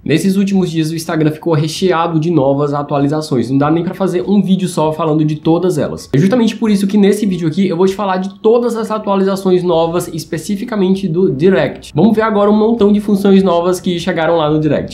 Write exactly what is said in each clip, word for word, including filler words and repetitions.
Nesses últimos dias o Instagram ficou recheado de novas atualizações, não dá nem pra fazer um vídeo só falando de todas elas. É justamente por isso que nesse vídeo aqui eu vou te falar de todas as atualizações novas, especificamente do Direct. Vamos ver agora um montão de funções novas que chegaram lá no Direct.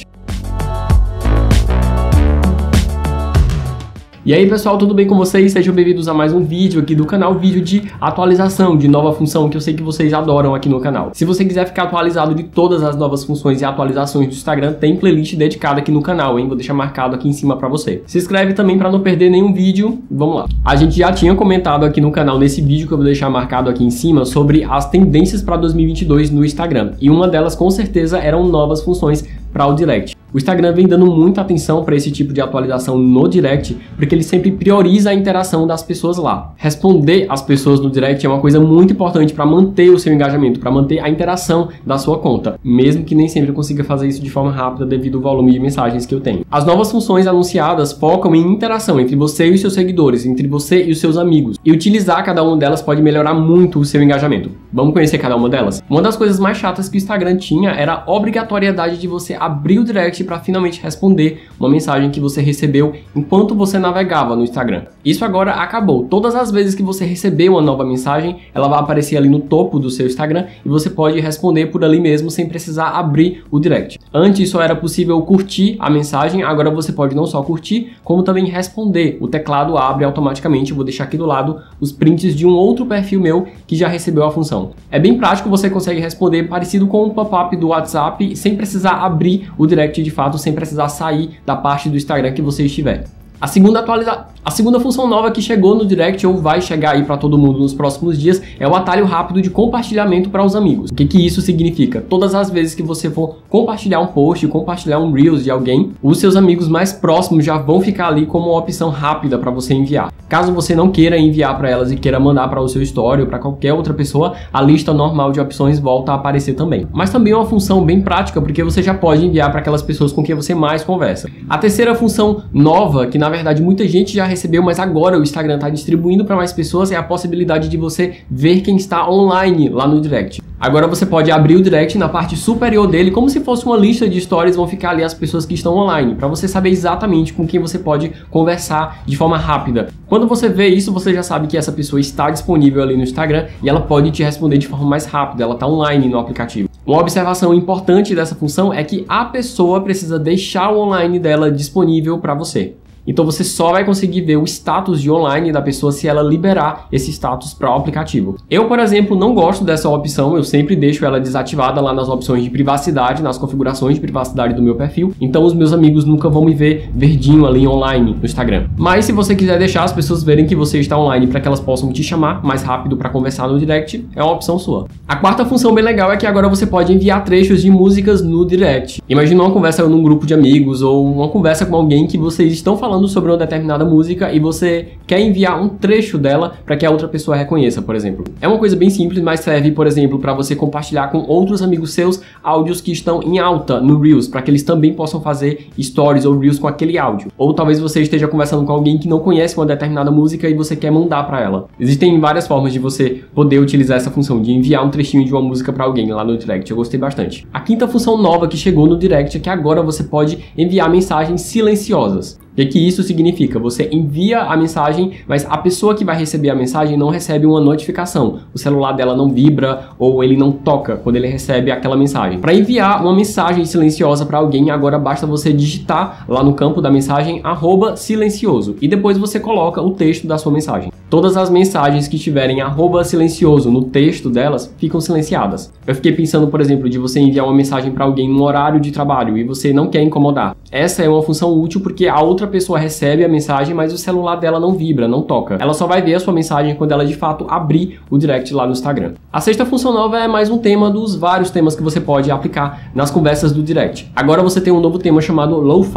E aí pessoal, tudo bem com vocês? Sejam bem-vindos a mais um vídeo aqui do canal, vídeo de atualização, de nova função que eu sei que vocês adoram aqui no canal. Se você quiser ficar atualizado de todas as novas funções e atualizações do Instagram, tem playlist dedicada aqui no canal, hein? Vou deixar marcado aqui em cima pra você. Se inscreve também pra não perder nenhum vídeo. Vamos lá. A gente já tinha comentado aqui no canal, nesse vídeo que eu vou deixar marcado aqui em cima, sobre as tendências para dois mil e vinte e dois no Instagram. E uma delas, com certeza, eram novas funções para o Direct. O Instagram vem dando muita atenção para esse tipo de atualização no Direct, porque ele sempre prioriza a interação das pessoas lá. Responder às pessoas no Direct é uma coisa muito importante para manter o seu engajamento, para manter a interação da sua conta, mesmo que nem sempre eu consiga fazer isso de forma rápida devido ao volume de mensagens que eu tenho. As novas funções anunciadas focam em interação entre você e os seus seguidores, entre você e os seus amigos, e utilizar cada uma delas pode melhorar muito o seu engajamento. Vamos conhecer cada uma delas? Uma das coisas mais chatas que o Instagram tinha era a obrigatoriedade de você abrir o Direct para finalmente responder uma mensagem que você recebeu enquanto você navegava no Instagram. Isso agora acabou. Todas as vezes que você receber uma nova mensagem, ela vai aparecer ali no topo do seu Instagram e você pode responder por ali mesmo sem precisar abrir o Direct. Antes só era possível curtir a mensagem, agora você pode não só curtir, como também responder. O teclado abre automaticamente. Eu vou deixar aqui do lado os prints de um outro perfil meu que já recebeu a função. É bem prático, você consegue responder parecido com o pop-up do WhatsApp sem precisar abrir o Direct de fato, sem precisar sair da parte do Instagram que você estiver. A segunda, atualiza... a segunda função nova que chegou no Direct ou vai chegar aí para todo mundo nos próximos dias é o atalho rápido de compartilhamento para os amigos. O que que isso significa? Todas as vezes que você for compartilhar um post, compartilhar um Reels de alguém, os seus amigos mais próximos já vão ficar ali como uma opção rápida para você enviar. Caso você não queira enviar para elas e queira mandar para o seu story ou para qualquer outra pessoa, a lista normal de opções volta a aparecer também. Mas também é uma função bem prática porque você já pode enviar para aquelas pessoas com quem você mais conversa. A terceira função nova, que na verdade muita gente já recebeu, mas agora o Instagram está distribuindo para mais pessoas, é a possibilidade de você ver quem está online lá no Direct. Agora você pode abrir o Direct, na parte superior dele, como se fosse uma lista de stories, vão ficar ali as pessoas que estão online, para você saber exatamente com quem você pode conversar de forma rápida. Quando você vê isso, você já sabe que essa pessoa está disponível ali no Instagram e ela pode te responder de forma mais rápida, ela está online no aplicativo. Uma observação importante dessa função é que a pessoa precisa deixar o online dela disponível para você. Então você só vai conseguir ver o status de online da pessoa se ela liberar esse status para o aplicativo. Eu, por exemplo, não gosto dessa opção, eu sempre deixo ela desativada lá nas opções de privacidade, nas configurações de privacidade do meu perfil, então os meus amigos nunca vão me ver verdinho ali online no Instagram. Mas se você quiser deixar as pessoas verem que você está online para que elas possam te chamar mais rápido para conversar no Direct, é uma opção sua. A quarta função bem legal é que agora você pode enviar trechos de músicas no Direct. Imagina uma conversa num grupo de amigos ou uma conversa com alguém que vocês estão falando sobre uma determinada música e você quer enviar um trecho dela para que a outra pessoa reconheça, por exemplo. É uma coisa bem simples, mas serve, por exemplo, para você compartilhar com outros amigos seus áudios que estão em alta no Reels, para que eles também possam fazer stories ou Reels com aquele áudio. Ou talvez você esteja conversando com alguém que não conhece uma determinada música e você quer mandar para ela. Existem várias formas de você poder utilizar essa função, de enviar um trechinho de uma música para alguém lá no Direct. Eu gostei bastante. A quinta função nova que chegou no Direct é que agora você pode enviar mensagens silenciosas. O que que isso significa? Você envia a mensagem, mas a pessoa que vai receber a mensagem não recebe uma notificação. O celular dela não vibra ou ele não toca quando ele recebe aquela mensagem. Para enviar uma mensagem silenciosa para alguém, agora basta você digitar lá no campo da mensagem arroba silencioso e depois você coloca o texto da sua mensagem. Todas as mensagens que tiverem arroba silencioso no texto delas ficam silenciadas. Eu fiquei pensando, por exemplo, de você enviar uma mensagem para alguém no horário de trabalho e você não quer incomodar. Essa é uma função útil porque a outra pessoa recebe a mensagem, mas o celular dela não vibra, não toca. Ela só vai ver a sua mensagem quando ela de fato abrir o Direct lá no Instagram. A sexta função nova é mais um tema dos vários temas que você pode aplicar nas conversas do Direct. Agora você tem um novo tema chamado Lo-Fi.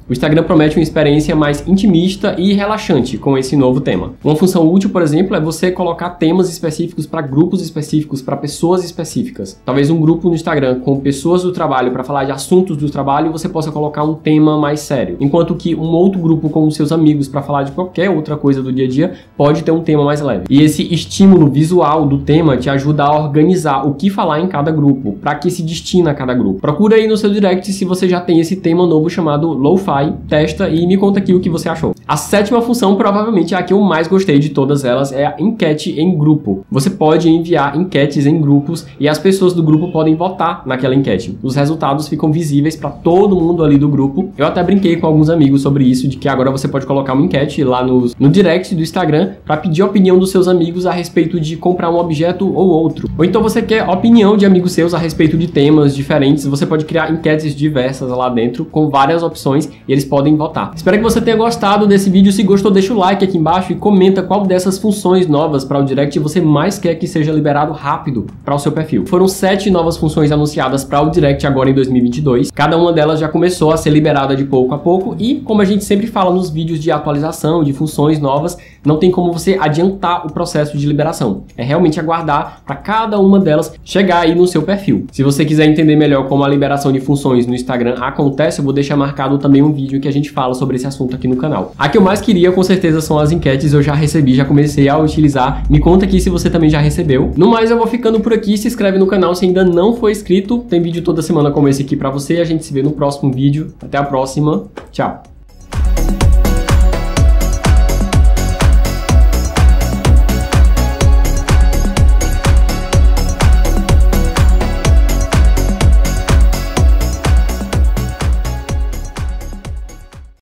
O Instagram promete uma experiência mais intimista e relaxante com esse novo tema. Uma função útil, por exemplo, é você colocar temas específicos para grupos específicos, para pessoas específicas. Talvez um grupo no Instagram com pessoas do trabalho para falar de assuntos do trabalho, você possa colocar um tema mais sério. Enquanto que um outro grupo com os seus amigos para falar de qualquer outra coisa do dia a dia pode ter um tema mais leve. E esse estímulo visual do tema te ajuda a organizar o que falar em cada grupo, para que se destina a cada grupo. Procura aí no seu direct se você já tem esse tema novo chamado Lo-Fi, testa e me conta aqui o que você achou. A sétima função, provavelmente é a que eu mais gostei de todas elas, é a enquete em grupo. Você pode enviar enquetes em grupos e as pessoas do grupo podem votar naquela enquete. Os resultados ficam visíveis para todo mundo ali do grupo. Eu até brinquei com alguns amigos sobre isso, de que agora você pode colocar uma enquete lá no, no direct do Instagram para pedir a opinião dos seus amigos a respeito de comprar um objeto ou outro. Ou então você quer opinião de amigos seus a respeito de temas diferentes, você pode criar enquetes diversas lá dentro com várias opções e eles podem votar. Espero que você tenha gostado desse vídeo. Se gostou, deixa o like aqui embaixo e comenta qual dessas funções novas para o direct você mais quer que seja liberado rápido para o seu perfil. Foram sete novas funções anunciadas para o direct agora em dois mil e vinte e dois. Cada uma delas já começou a ser liberada de pouco a pouco e, como a gente sempre fala nos vídeos de atualização, de funções novas, não tem como você adiantar o processo de liberação. É realmente aguardar para cada uma delas chegar aí no seu perfil. Se você quiser entender melhor como a liberação de funções no Instagram acontece, eu vou deixar marcado também um vídeo que a gente fala sobre esse assunto aqui no canal. A que eu mais queria, com certeza, são as enquetes. Eu já recebi, já comecei a utilizar. Me conta aqui se você também já recebeu. No mais, eu vou ficando por aqui. Se inscreve no canal se ainda não for inscrito. Tem vídeo toda semana como esse aqui pra você. A gente se vê no próximo vídeo. Até a próxima. Tchau!